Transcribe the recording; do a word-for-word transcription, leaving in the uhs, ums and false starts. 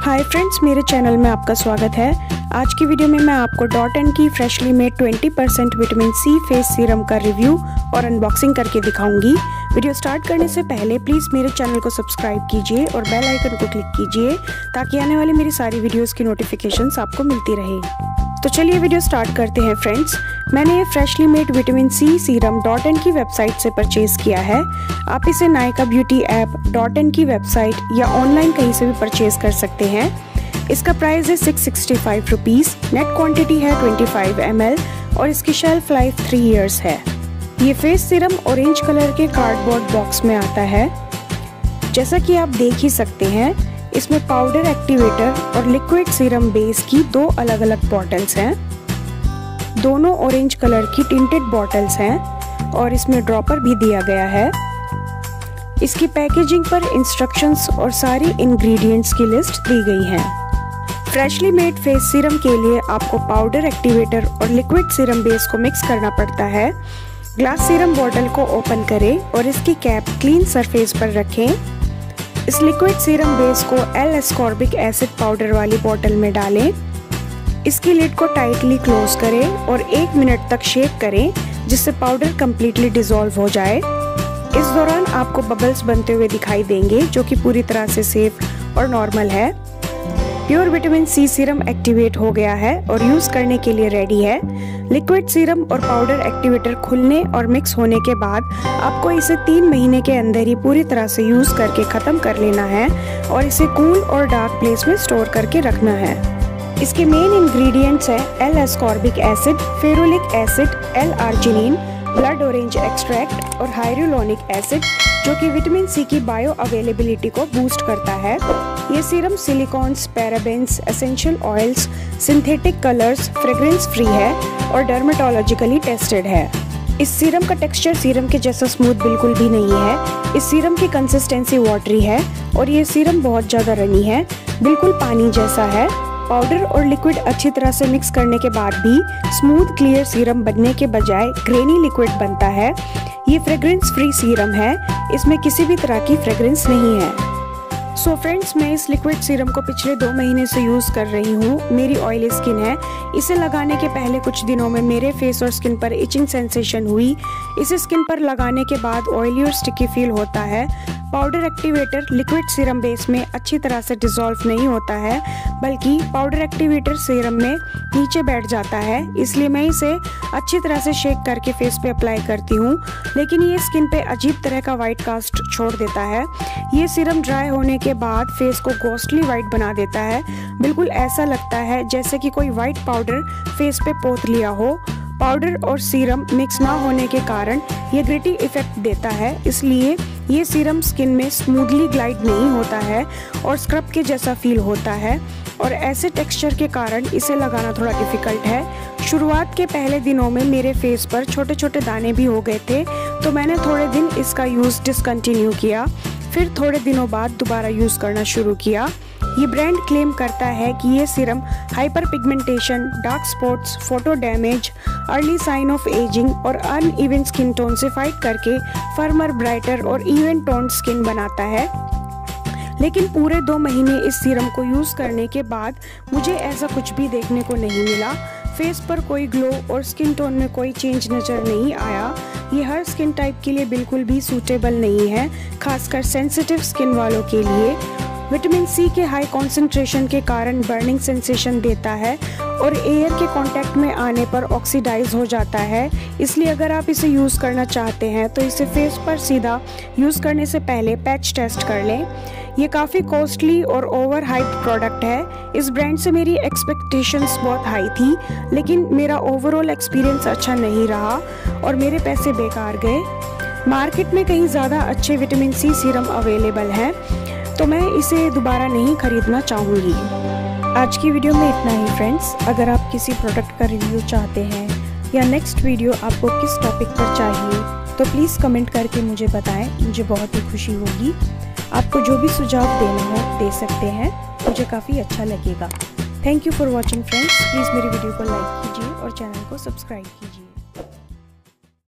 Hi friends, मेरे channel में आपका स्वागत है। आज की वीडियो में मैं आपको Dot and Key freshly made twenty percent vitamin C face serum का रिव्यू और अनबॉक्सिंग करके दिखाऊंगी। वीडियो स्टार्ट करने से पहले प्लीज़ मेरे चैनल को सब्सक्राइब कीजिए और बेल आइकन को क्लिक कीजिए ताकि आने वाली मेरी सारी वीडियोज़ की नोटिफिकेशंस आपको मिलती रहे। तो चलिए वीडियो स्टार्ट करते हैं फ्रेंड्स। मैंने ये freshly made vitamin C serum Dot and Key website से परचेज किया है। आप इसे Nykaa beauty app, Dot and Key website या ऑनलाइन कहीं से भी परचेज कर सकते हैं। इसका प्राइस है six sixty five rupees. Net quantity है ट्वेंटी फाइव एम एल और इसकी शेल्फ लाइफ थ्री इयर्स है। ये फेस सीरम ऑरेंज कलर के कार्डबोर्ड बॉक्स में आता है। जैसा कि आप देख ही सकते हैं, इसमें पाउडर एक्टिवेटर और लिक्विड सीरम बेस की दो अलग अलग बॉटल्स हैं। दोनों ऑरेंज कलर की टिंटेड बॉटल्स हैं और इसमें ड्रॉपर भी दिया गया है। इसकी पैकेजिंग पर इंस्ट्रक्शंस और सारी इंग्रेडिएंट्स की लिस्ट दी गई है। फ्रेशली मेड फेस सीरम के लिए आपको पाउडर एक्टिवेटर और लिक्विड सीरम बेस को मिक्स करना पड़ता है। ग्लास सीरम बॉटल को ओपन करें और इसकी कैप क्लीन सरफेस पर रखें। इस लिक्विड सीरम बेस को एल एस्कॉर्बिक एसिड पाउडर वाली बोतल में डालें। इसकी लिड को टाइटली क्लोज करें और एक मिनट तक शेक करें जिससे पाउडर कंप्लीटली डिसॉल्व हो जाए। इस दौरान आपको बबल्स बनते हुए दिखाई देंगे, जो कि पूरी तरह से सेफ और नॉर्मल है। Pure vitamin C serum activate हो गया है और यूज करने के लिए रेडी है। लिक्विड सीरम और पाउडर एक्टिवेटर खुलने और मिक्स होने के बाद आपको इसे तीन महीने के अंदर ही पूरी तरह से यूज करके खत्म कर लेना है और इसे कूल और डार्क प्लेस में स्टोर करके रखना है। इसके मेन इंग्रेडिएंट्स हैं L ascorbic acid, ferulic acid, L arginine, blood orange extract और हाइलुरोनिक एसिड, जो कि विटामिन सी की बायो अवेलेबिलिटी को बूस्ट करता है। ये serum silicones, parabens, essential oils, synthetic colours, fragrance free है और डर्मेटोलॉजिकली टेस्टेड है। इस सीरम का टेक्सचर सीरम के जैसा स्मूथ बिल्कुल भी नहीं है। इस सीरम की कंसिस्टेंसी वाटरी है और ये सीरम बहुत ज़्यादा रनी है, बिल्कुल पानी जैसा है। पाउडर और लिक्विड अच्छी तरह से मिक्स करने के बाद भी स्मूथ क्लियर सीरम बनने के बजाय ग्रेनी लिक्विड बनता है। ये फ्रेग्रेंस फ्री सीरम है, इसमें किसी भी तरह की फ्रेग्रेंस नहीं है। सो so फ्रेंड्स, मैं इस लिक्विड सीरम को पिछले दो महीने से यूज़ कर रही हूँ। मेरी ऑयली स्किन है। इसे लगाने के पहले कुछ दिनों में मेरे फेस और स्किन पर इचिंग सेंसेशन हुई। इसे स्किन पर लगाने के बाद ऑयली और स्टिकी फील होता है। Powder activator liquid serum base में अच्छी तरह से डिसॉल्व नहीं होता है, बल्कि पाउडर एक्टिवेटर सीरम में नीचे बैठ जाता है। इसलिए मैं इसे अच्छी तरह से शेक करके फेस पे अप्लाई करती हूँ, लेकिन ये स्किन पे अजीब तरह का वाइट कास्ट छोड़ देता है। ये सीरम ड्राई होने के बाद फेस को घोस्टली वाइट बना देता है। बिल्कुल ऐसा लगता है जैसे कि कोई वाइट पाउडर फेस पे पोत लिया हो। पाउडर और सीरम मिक्स ना होने के कारण ये ग्रिटी इफेक्ट देता है, इसलिए ये सीरम स्किन में स्मूथली ग्लाइड नहीं होता है और स्क्रब के जैसा फील होता है और ऐसे टेक्सचर के कारण इसे लगाना थोड़ा डिफिकल्ट है। शुरुआत के पहले दिनों में मेरे फेस पर छोटे छोटे दाने भी हो गए थे, तो मैंने थोड़े दिन इसका यूज़ डिसकंटिन्यू किया। फिर थोड़े दिनों बाद दोबारा यूज़ करना शुरू किया। ये ब्रांड क्लेम करता है कि ये serum hyperpigmentation, dark spots, photo damage, early sign of ageing और अनइवन स्किन टोन से फाइट करके फर्मर, ब्राइटर और इवन टोन स्किन बनाता है। लेकिन पूरे दो महीने इस सीरम को यूज़ करने के बाद मुझे ऐसा कुछ भी देखने को नहीं मिला। फेस पर कोई ग्लो और स्किन टोन में कोई चेंज नज़र नहीं आया। ये हर स्किन टाइप के लिए बिल्कुल भी सूटेबल नहीं है, खासकर सेंसिटिव स्किन वालों के लिए। विटामिन सी के हाई कॉन्सेंट्रेशन के कारण बर्निंग सेंसेशन देता है और एयर के कांटेक्ट में आने पर ऑक्सीडाइज हो जाता है। इसलिए अगर आप इसे यूज़ करना चाहते हैं तो इसे फेस पर सीधा यूज़ करने से पहले पैच टेस्ट कर लें। ये काफ़ी कॉस्टली और ओवर हाइप प्रोडक्ट है। इस ब्रांड से मेरी एक्सपेक्टेशंस बहुत हाई थी, लेकिन मेरा ओवरऑल एक्सपीरियंस अच्छा नहीं रहा और मेरे पैसे बेकार गए। मार्केट में कहीं ज़्यादा अच्छे विटामिन सी सीरम अवेलेबल हैं, तो मैं इसे दोबारा नहीं खरीदना चाहूँगी। आज की वीडियो में इतना ही फ्रेंड्स। अगर आप किसी प्रोडक्ट का रिव्यू चाहते हैं या नेक्स्ट वीडियो आपको किस टॉपिक पर चाहिए, तो प्लीज़ कमेंट करके मुझे बताएं, मुझे बहुत ही खुशी होगी। आपको जो भी सुझाव देना हो दे सकते हैं, मुझे काफ़ी अच्छा लगेगा। Thank you for watching friends. Please मेरी वीडियो को लाइक कीजिए और चैनल को सब्सक्राइब कीजिए।